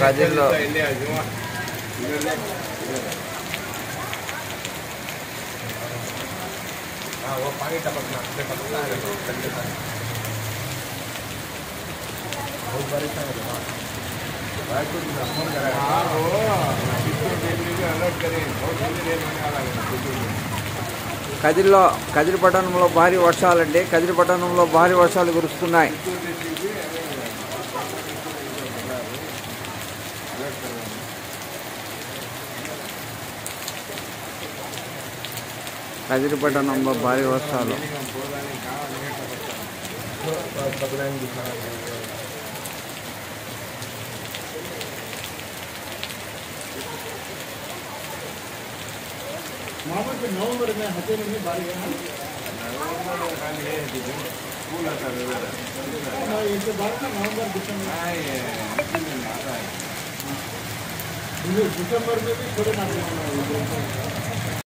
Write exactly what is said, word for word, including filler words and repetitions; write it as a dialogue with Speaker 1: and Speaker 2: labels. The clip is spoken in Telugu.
Speaker 1: కదిర్లో కదిర్లో కదిరి పట్టణంలో భారీ వర్షాలండి. కదిరి పట్టణంలో భారీ వర్షాలు కురుస్తున్నాయి. కదిరి పట్టణంలో భారీ వర్షాలు.
Speaker 2: नवंबर में हते में बारी है
Speaker 3: नवंबर में खाली है स्कूल आता है
Speaker 2: ना इसके बाद नवंबर दिसंबर
Speaker 3: नहीं है में आता है
Speaker 2: दिसंबर में भी थोड़े ना